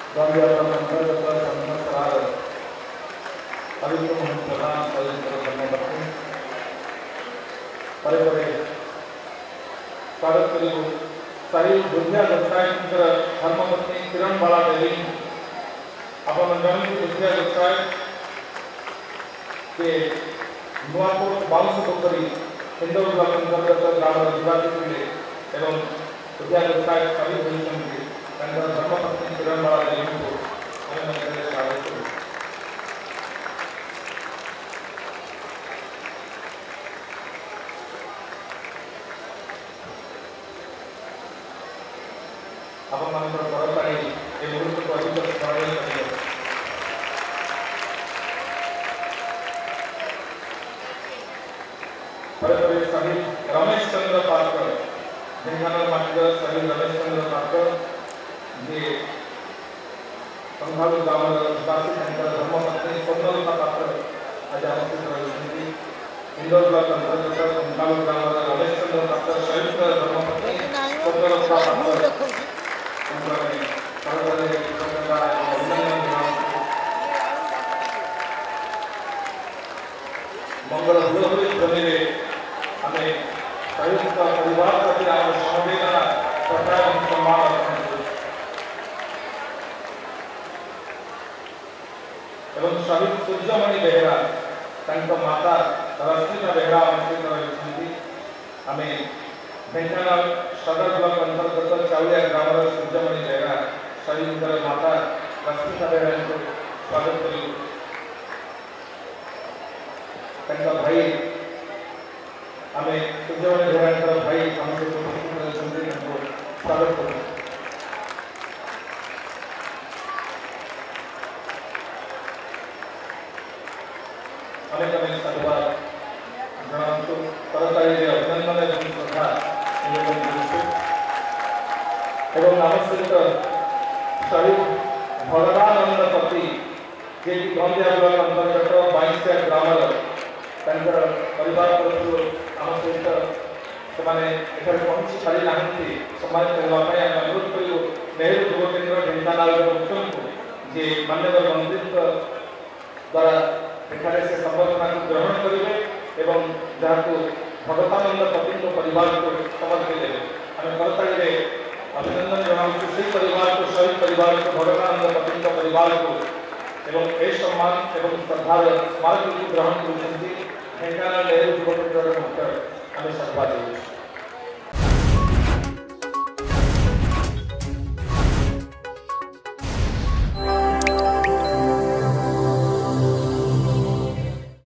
स्वामी संवत्सरार पवित्र प्रधान पवित्र धर्मपत्नी परे परे स्वागत करू सारी बुद्धिया व्यवसाय धर्मपत्नी किरण बाला देवी अपन जमीन बुद्धिया व्यवसाय के नुआकोट बाउंस पोखरी हिंदू ब्लॉक अंतर्गत ग्राम अधिवासी थे एवं बुद्धिया व्यवसाय सभी होती धर्मपत्नी किरण बाला देवी को स्वागत करूँ। आपण मानकर परत आहे हे मुहूर्त को अधिक स्मरणीय करेंगे। परत सभी रमेश चंद्र पारकर ढेंकानाल माटीकर सभी रमेश चंद्र पारकर जे संभालू गाँव निवासी धर्मपत्नी स्वप्नलता पात्र आज उपस्थित रही इंदौर ब्लॉक अंतर्गत संभालू गाँव रमेश चंद्र पात्र संयुक्त धर्मपत्नी स्वप्नलता पात्र मंगल ध्वनि आम संयुक्त परिवार प्रति आम समवेदना श्रद्धा और सम्मान अर्पण एवं शहीद सूर्यमणि बेहरा माता रश्मिता बेहरा आमंत्रित रही आम ढेंकानाल सदर ब्लॉक अंतर्गत चाउलिया ग्राम सूर्यमणि बेहरा शहीद माता रश्मिता बेहरा को स्वागत करूँ भाई आम सूर्यमणि बेहरा भाई स्वागत करूँ। अनेक अनेक साधुवाद जनावु तरकारी अभिनंदन एवं श्रद्धा एवं आवश्यक शहीद भगवानंद पति जे कि गंदिया ब्लॉक अंतर्गत 22 ग्राम परिवार तरफ आम सहित से पहुंची सारी ना सम्मानित करने अनुरोध करूँ नेहरू युव केन्द्र ढेंकानाल मुख्य को जे माननीय मंत्री द्वारा एखाने से संबर्धना को ग्रहण करेंगे एवं जहाँ को भगवानंद पति परिवार को समर्पित देवे आम करताली अभिनंदन जनावु से परिवार को शहीद परिवार को भगवानंद पति परिवार को एवं ए सम्मान एवं श्रद्धार स्मारक को ग्रहण कर ढेंकानाल नेहरू युव केन्द्र मुख्य आम श्रद्धा देव।